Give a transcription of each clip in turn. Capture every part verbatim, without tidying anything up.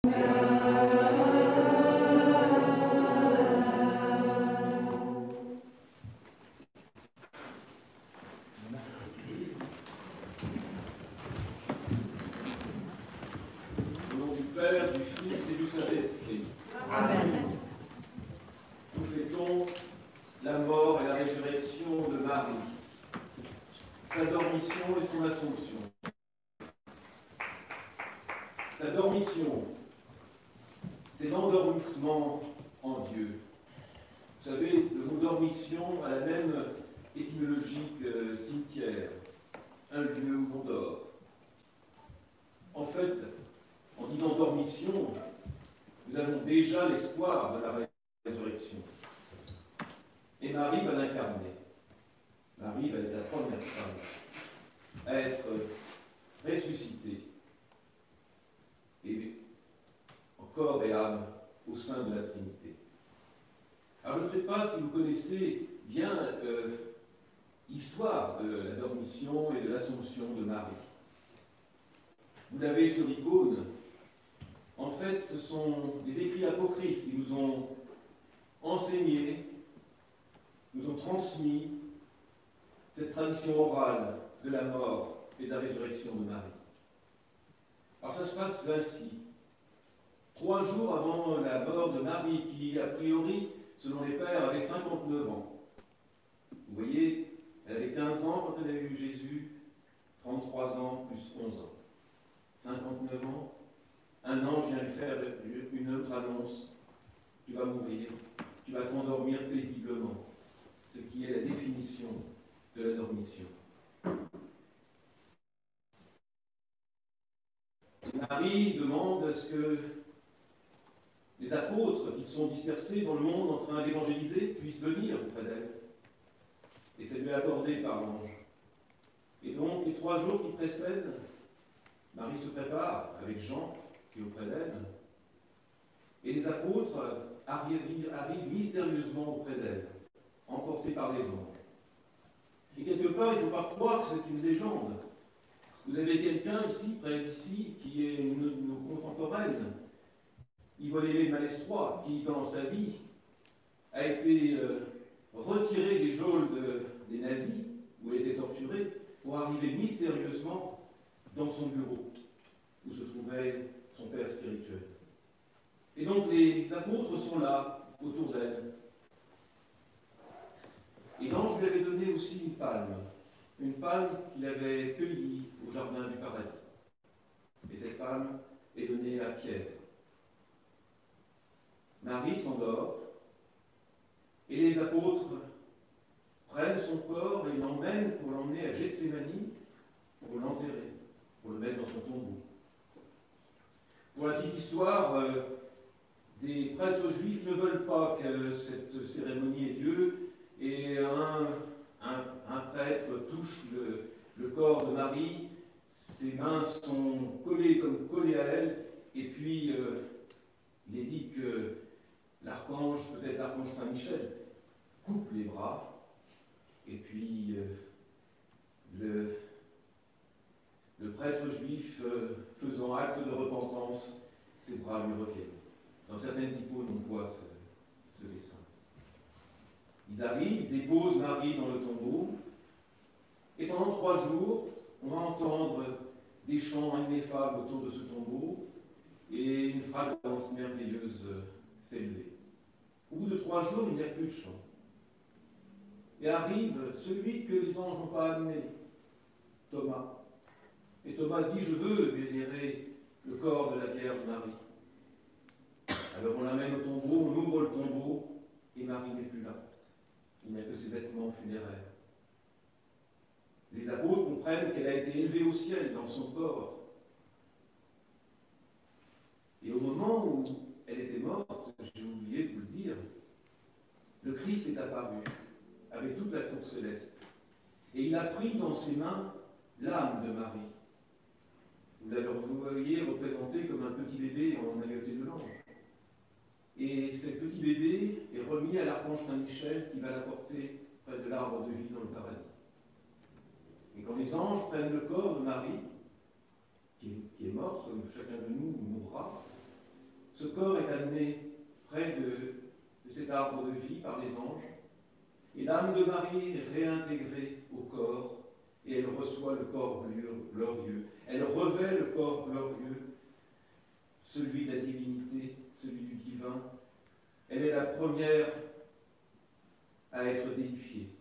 C'est l'endormissement en Dieu. Vous savez, le mot dormition a la même étymologie que cimetière, un lieu où l'on dort. En fait, en disant dormition, nous avons déjà l'espoir de la résurrection. Et Marie va l'incarner. Marie va être la première femme à être ressuscitée. Et en corps et âme au sein de la Trinité. Alors je ne sais pas si vous connaissez bien euh, l'histoire de la dormition et de l'Assomption de Marie. Vous l'avez sur l'icône. En fait, ce sont des écrits apocryphes qui nous ont enseigné, nous ont transmis cette tradition orale de la mort et de la résurrection de Marie. Alors ça se passe ainsi. Trois jours avant la mort de Marie, qui, a priori, selon les pères, avait cinquante-neuf ans. Vous voyez, elle avait quinze ans quand elle a eu Jésus, trente-trois ans plus onze ans. cinquante-neuf ans, un ange vient lui faire une autre annonce. Tu vas mourir, tu vas t'endormir paisiblement. Ce qui est la définition de la dormition. Marie demande à ce que les apôtres qui sont dispersés dans le monde en train d'évangéliser puissent venir auprès d'elle. Et ça lui est accordé par l'ange. Et donc, les trois jours qui précèdent, Marie se prépare avec Jean, qui est auprès d'elle, et les apôtres arrivent, arrivent mystérieusement auprès d'elle, emportés par les anges. Et quelque part, il ne faut pas croire que c'est une légende. Vous avez quelqu'un ici, près d'ici, qui est une de nos contemporaines, Yvonne Aimée Malestroit, qui, dans sa vie, a été euh, retirée des geôles de, des nazis, où elle était torturée, pour arriver mystérieusement dans son bureau, où se trouvait son père spirituel. Et donc les apôtres sont là, autour d'elle. Et l'ange lui avait donné aussi une palme, une palme qu'il avait cueillie au jardin du paradis. Et cette palme est donnée à Pierre. Marie s'endort, et les apôtres prennent son corps et l'emmènent pour l'emmener à Gethsémani, pour l'enterrer, pour le mettre dans son tombeau. Pour la petite histoire, euh, des prêtres juifs ne veulent pas que cette cérémonie ait lieu, et un, un, un prêtre touche le, le corps de Marie, ses mains sont collées comme collées à elle, et puis euh, il est dit que l'archange, peut-être l'archange Saint-Michel, coupe les bras, et puis euh, le, le prêtre juif, euh, faisant acte de repentance, ses bras lui reviennent. Dans certaines icônes, on voit ce, ce dessin. Ils arrivent, déposent Marie dans le tombeau, et pendant trois jours, on va entendre des chants ineffables autour de ce tombeau, et une fragrance merveilleuse s'élever. Au bout de trois jours, il n'y a plus de chant. Et arrive celui que les anges n'ont pas amené, Thomas. Et Thomas dit, je veux vénérer le corps de la Vierge Marie. Alors on l'amène au tombeau, on ouvre le tombeau, et Marie n'est plus là. Il n'y a que ses vêtements funéraires. Les apôtres comprennent qu'elle a été élevée au ciel dans son corps. Et au moment où elle était morte, j'ai oublié de vous le dire, le Christ est apparu avec toute la cour céleste. Et il a pris dans ses mains l'âme de Marie. Vous l'avez voyez représenté comme un petit bébé en mailloté de l'ange. Et ce petit bébé est remis à l'archange Saint-Michel qui va l'apporter près de l'arbre de vie dans le paradis. Et quand les anges prennent le corps de Marie, qui est, qui est morte, comme chacun de nous mourra, ce corps est amené près de, de cet arbre de vie par les anges, et l'âme de Marie est réintégrée au corps, et elle reçoit le corps glorieux. Elle revêt le corps glorieux, celui de la divinité, celui du divin. Elle est la première à être déifiée.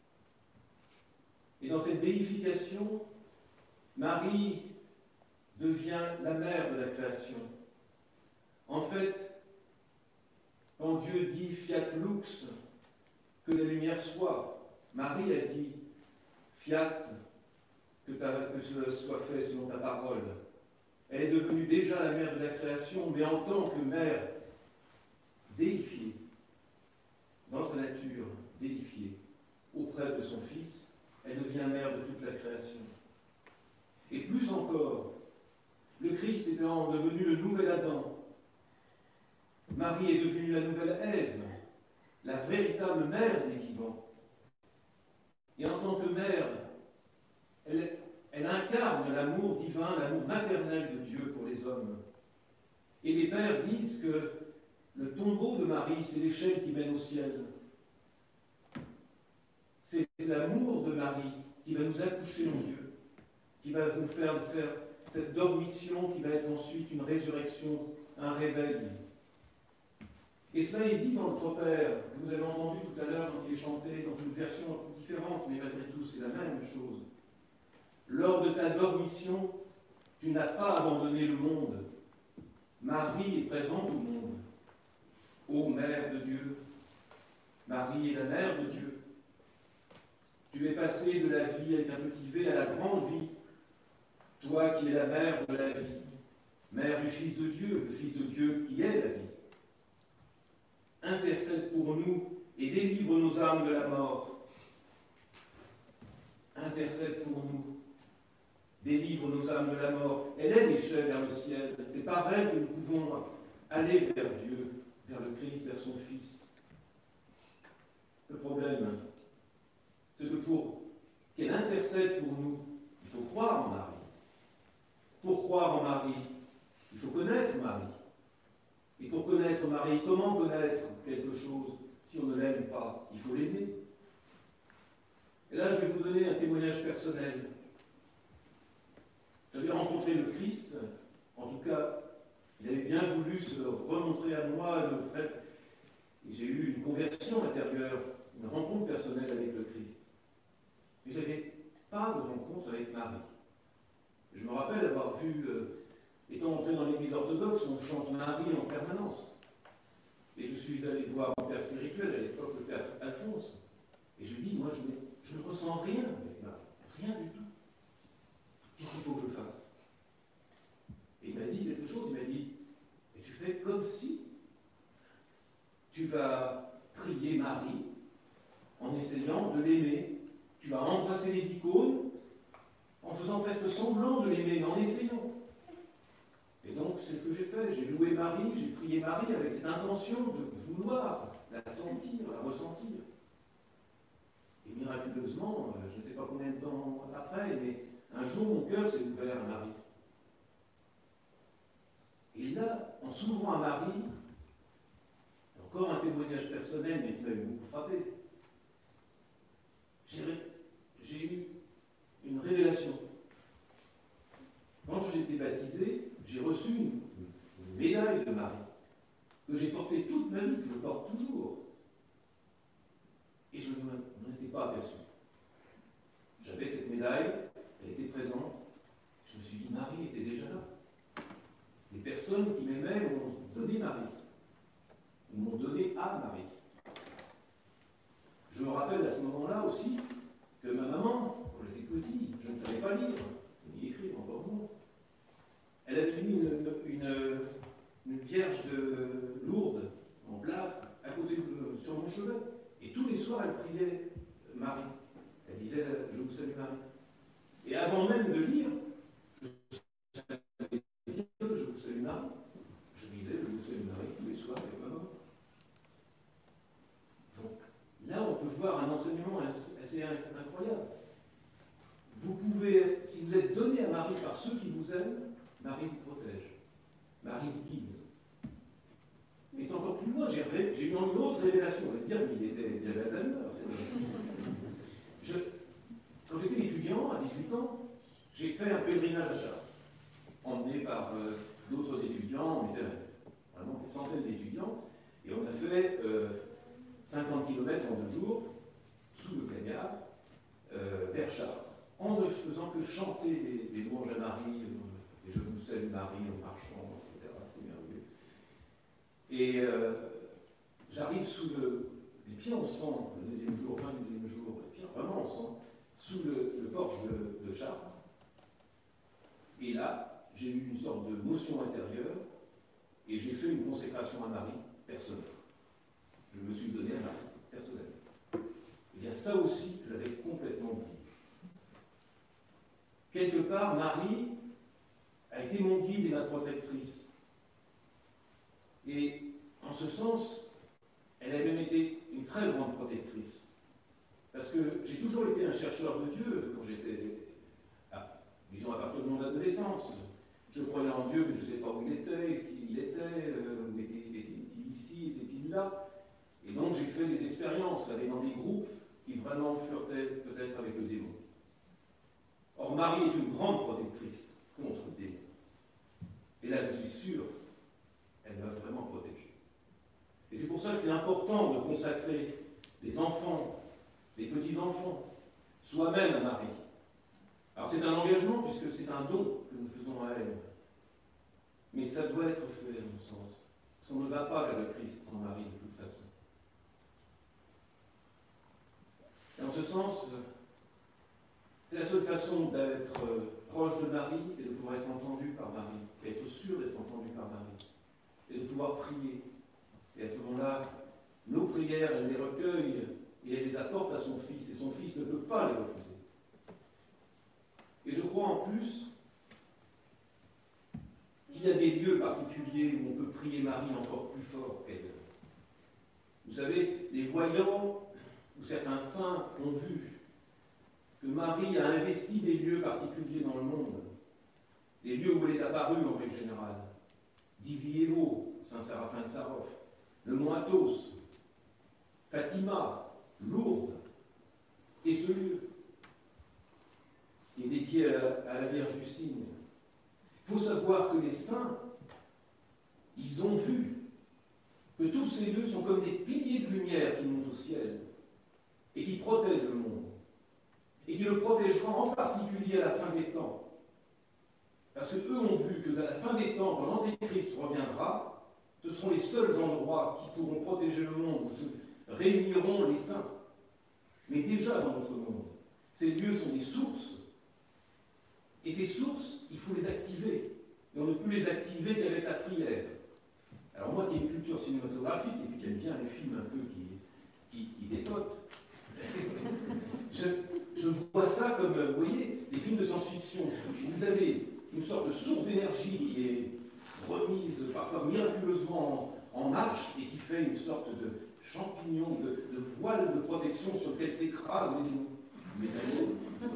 Et dans cette déification, Marie devient la mère de la création. En fait, quand Dieu dit « fiat lux », que la lumière soit, Marie a dit « fiat », que, que cela soit fait selon ta parole. Elle est devenue déjà la mère de la création, mais en tant que mère déifiée, dans sa nature déifiée, auprès de son Fils, elle devient mère de toute la création. Et plus encore, le Christ étant devenu le nouvel Adam, Marie est devenue la nouvelle Ève, la véritable mère des vivants. Et en tant que mère, elle, elle incarne l'amour divin, l'amour maternel de Dieu pour les hommes. Et les pères disent que le tombeau de Marie, c'est l'échelle qui mène au ciel. C'est l'amour de Marie qui va nous accoucher en Dieu, qui va nous faire faire cette dormition qui va être ensuite une résurrection, un réveil. Et cela est dit dans le Tropère, que vous avez entendu tout à l'heure quand il est chanté, dans une version différente, mais malgré tout, c'est la même chose. Lors de ta dormition, tu n'as pas abandonné le monde. Marie est présente au monde. Ô Mère de Dieu, Marie est la Mère de Dieu. Tu es passé de la vie avec un petit V à la grande vie, toi qui es la mère de la vie, mère du Fils de Dieu, le Fils de Dieu qui est la vie. Intercède pour nous et délivre nos âmes de la mort. Intercède pour nous, délivre nos âmes de la mort. Elle est l'échelle vers le ciel. C'est par elle que nous pouvons aller vers Dieu, vers le Christ, vers son Fils. Le problème, c'est que pour qu'elle intercède pour nous, il faut croire en Marie. Pour croire en Marie, il faut connaître Marie. Et pour connaître Marie, comment connaître quelque chose si on ne l'aime pas? Il faut l'aimer. Et là, je vais vous donner un témoignage personnel. J'avais rencontré le Christ, en tout cas, il avait bien voulu se remontrer à moi, et me faire... et j'ai eu une conversion intérieure, une rencontre personnelle avec le Christ. Mais je n'avais pas de rencontre avec Marie. Je me rappelle avoir vu, euh, étant entré dans l'église orthodoxe, on chante Marie en permanence. Et je suis allé voir mon père spirituel, à l'époque le père Alphonse, et je lui dis, moi je, je ne ressens rien avec Marie, rien du tout. Qu'est-ce qu'il faut que je fasse? Et il m'a dit quelque chose, il m'a dit, et tu fais comme si tu vas prier Marie en essayant de l'aimer. Tu vas embrasser les icônes en faisant presque semblant de l'aimer, mais en essayant. Et donc, c'est ce que j'ai fait. J'ai loué Marie, j'ai prié Marie avec cette intention de vouloir la sentir, la ressentir. Et miraculeusement, je ne sais pas combien de temps après, mais un jour, mon cœur s'est ouvert à Marie. Et là, en s'ouvrant à Marie, encore un témoignage personnel, mais qui m'avait beaucoup frappé, j'ai eu une révélation. Quand j'ai été baptisé, j'ai reçu une, une médaille de Marie, que j'ai portée toute ma vie, que je porte toujours. Et je ne m'en étais pas aperçu. J'avais cette médaille, elle était présente. Je me suis dit, Marie était déjà là. Des personnes qui m'aimaient m'ont donné Marie. Ils m'ont donné à Marie. Je me rappelle à ce moment-là aussi que ma maman, quand j'étais petit, je ne savais pas lire, ni écrire, encore moins. Elle avait mis une, une, une vierge de Lourdes en plâtre à côté de, sur mon chevet. Et tous les soirs, elle priait Marie. Elle disait, je vous salue Marie. Et avant même de lire, je savais dire, je vous salue Marie. Je disais, je vous salue Marie tous les soirs avec ma maman. Donc, là, on peut voir un enseignement assez incroyable. Vous pouvez, si vous êtes donné à Marie par ceux qui vous aiment, Marie vous protège. Marie vous guide. Mais c'est encore plus loin, j'ai eu une autre révélation. On va dire qu'il était, il avait Alzheimer. Je, quand j'étais étudiant, à dix-huit ans, j'ai fait un pèlerinage à Chartres, emmené par euh, d'autres étudiants. On était vraiment des centaines d'étudiants, et on a fait euh, cinquante kilomètres en deux jours, sous le cagnard, euh, vers Chartres, en ne faisant que chanter les, les louanges à Marie, euh, les Je vous salue Marie en marchant, et cetera. C'était merveilleux. Et euh, j'arrive sous le, les pieds en sang, le deuxième jour, fin du deuxième jour, les pieds vraiment en sang, sous le, le porche de, de Chartres. Et là, j'ai eu une sorte de motion intérieure, et j'ai fait une consécration à Marie personnelle. Je me suis donné à Marie personnellement. Et bien ça aussi, je l'avais complètement oublié. Quelque part, Marie a été mon guide et ma protectrice. Et en ce sens, elle a même été une très grande protectrice. Parce que j'ai toujours été un chercheur de Dieu quand j'étais, ah, disons à partir de mon adolescence. Je croyais en Dieu, mais je ne sais pas où il était, qui il était, euh, était-il ici, était-il là. Et donc j'ai fait des expériences, aller dans des groupes qui vraiment flirtaient peut-être avec le démon. Or, Marie est une grande protectrice contre le démon. Et là, je suis sûr, elle m'a vraiment protégé. Et c'est pour ça que c'est important de consacrer les enfants, les petits-enfants, soi-même à Marie. Alors c'est un engagement puisque c'est un don que nous faisons à elle. Mais ça doit être fait, à mon sens. Parce qu'on ne va pas vers le Christ sans Marie, de toute façon. Et en ce sens, c'est la seule façon d'être proche de Marie et de pouvoir être entendu par Marie, et être sûr d'être entendu par Marie, et de pouvoir prier. Et à ce moment-là, nos prières, elle les recueille et elle les apporte à son Fils, et son Fils ne peut pas les refuser. Et je crois en plus qu'il y a des lieux particuliers où on peut prier Marie encore plus fort qu'elle. Vous savez, les voyants ou certains saints ont vu que Marie a investi des lieux particuliers dans le monde, les lieux où elle est apparue en règle générale. Divievo, Saint-Séraphin de Sarov, le mont Athos, Fatima, Lourdes, et ce lieu qui est dédié à la, à la Vierge du Cygne. Il faut savoir que les saints, ils ont vu que tous ces lieux sont comme des piliers de lumière qui montent au ciel et qui protègent le monde, et qui le protégeront en particulier à la fin des temps. Parce qu'eux ont vu que à la fin des temps, quand l'Antéchrist reviendra, ce seront les seuls endroits qui pourront protéger le monde, où se réuniront les saints. Mais déjà dans notre monde, ces lieux sont des sources. Et ces sources, il faut les activer. Et on ne peut les activer qu'avec la prière. Alors moi qui ai une culture cinématographique et puis qui aime bien les films un peu qui, qui, qui dépotent, je, je vois ça comme, vous voyez, des films de science-fiction. Vous avez une sorte de source d'énergie qui est remise parfois miraculeusement en, en marche et qui fait une sorte de champignon, de, de voile de protection sur lequel s'écrasent les démons.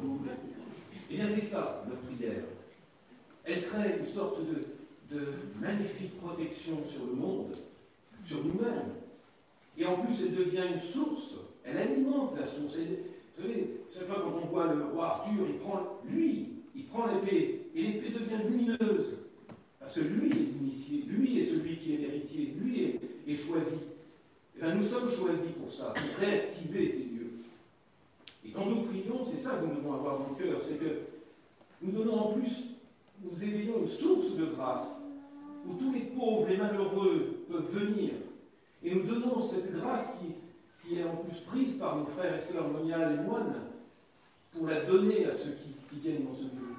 Eh bien c'est ça, notre prière. Elle crée une sorte de, de magnifique protection sur le monde, sur nous-mêmes. Et en plus, elle devient une source. Elle alimente la source. Elle, vous savez, chaque fois quand on voit le roi Arthur, il prend, lui, il prend l'épée, et l'épée devient lumineuse. Parce que lui est l'initié, lui est celui qui est l'héritier, lui est, est choisi. Et bien, nous sommes choisis pour ça, pour réactiver ces lieux. Et quand nous prions, c'est ça que nous devons avoir dans le cœur, c'est que nous donnons en plus, nous éveillons une source de grâce, où tous les pauvres, les malheureux peuvent venir. Et nous donnons cette grâce qui, qui est en plus prise par nos frères et sœurs moniales et moines, pour la donner à ceux qui, qui viennent dans ce lieu.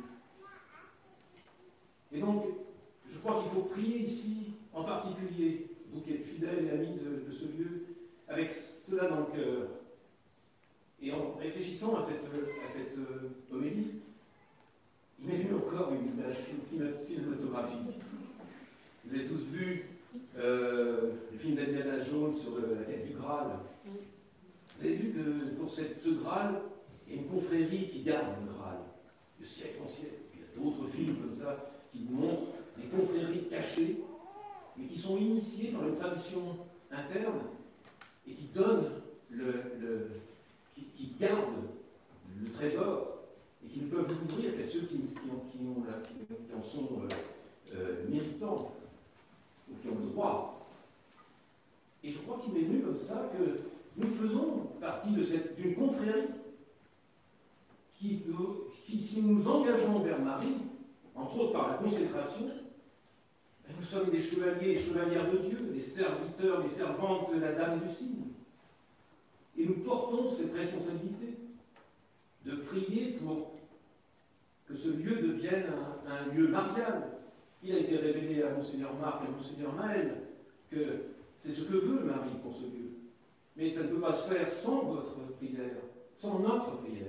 Et donc, je crois qu'il faut prier ici, en particulier, vous qui êtes fidèles et amis de, de ce lieu, avec cela dans le cœur. Et en réfléchissant à cette, à cette euh, homélie, il m'est venu encore une image cinématographique. Vous avez tous vu euh, le film d'Indiana Jones sur le, la quête du Graal. Vous avez vu que pour cette, ce Graal, il y a une confrérie qui garde le Graal, de siècle en siècle. Il y a d'autres films comme ça qui nous montrent des confréries cachées mais qui sont initiés par une tradition interne et qui donnent le, le qui, qui gardent le trésor et qui ne peuvent l'ouvrir qu'à ceux qui, qui, ont, qui, ont, qui, qui en sont euh, euh, méritants ou qui ont le droit. Et je crois qu'il m'est venu comme ça que nous faisons partie d'une confrérie qui, qui, si nous nous engageons vers Marie, entre autres par la consécration, nous sommes des chevaliers et chevalières de Dieu, des serviteurs, des servantes de la Dame du Cygne. Et nous portons cette responsabilité de prier pour que ce lieu devienne un, un lieu marial. Il a été révélé à Monseigneur Marc et à Monseigneur Maël que c'est ce que veut Marie pour ce lieu. Mais ça ne peut pas se faire sans votre prière, sans notre prière.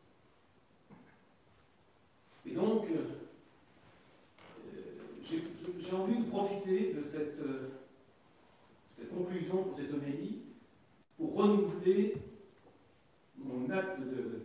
Et donc, euh, j'ai envie de profiter de cette, euh, cette conclusion pour cette homélie pour renouveler mon acte de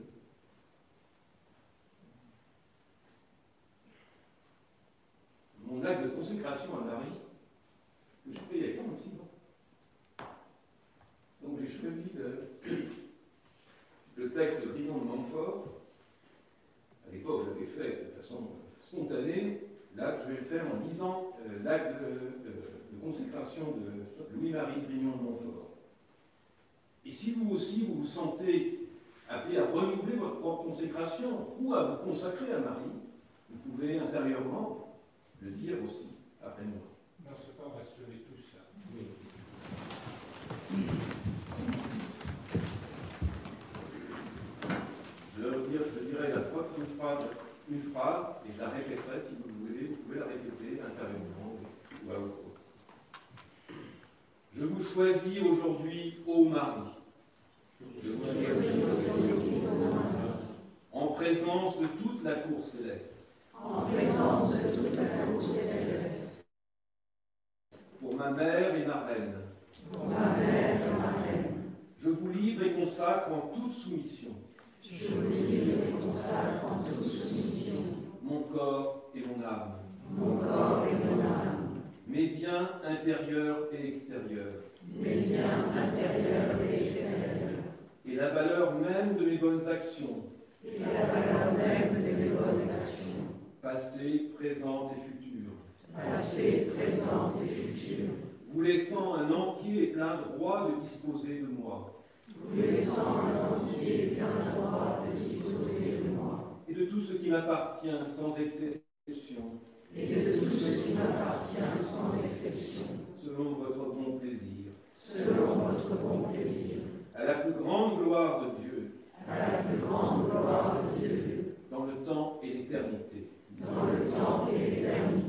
mon acte de consécration à Marie que j'ai fait il y a quarante-six ans. Donc j'ai choisi le, le texte de Brignon de Montfort. À l'époque, je l'avais fait de façon spontanée. Là, je vais le faire en lisant euh, l'acte de, de, de consécration de Louis-Marie Brignon de Montfort. Et si vous aussi vous vous sentez appelé à renouveler votre propre consécration ou à vous consacrer à Marie, vous pouvez intérieurement le dire aussi après moi. Dans ce cas, on va se lever tous. Oui. Je, dire, je dirai la une phrase, une phrase et je la répéterai si vous voulez. Vous pouvez la répéter intérieurement ou à autre. Je vous choisis aujourd'hui, ô Marie. Je vous choisis aujourd'hui, ô Marie. En présence de toute la cour céleste. En présence de toute la cour céleste. Pour ma mère et ma reine. Pour ma mère et ma reine. Je vous livre et consacre en toute soumission. Je vous livre et consacre en toute soumission. Mon corps et mon âme. Mon corps et mon âme. Mes biens intérieurs et extérieurs. Mes biens intérieurs et extérieurs. Et la valeur même de mes bonnes actions. Et la valeur même de mes bonnes actions. Passées, présentes et futures. Passées, présentes et futures. Vous laissant un entier et plein droit de disposer de moi. Vous laissant un entier et plein droit de disposer de moi. Et de tout ce qui m'appartient sans exception. Et de tout ce qui m'appartient sans exception. Selon votre bon plaisir. Selon votre bon plaisir. À la plus grande gloire de Dieu. À la plus grande gloire de Dieu. Dans le temps et l'éternité. Dans le temps et l'éternité.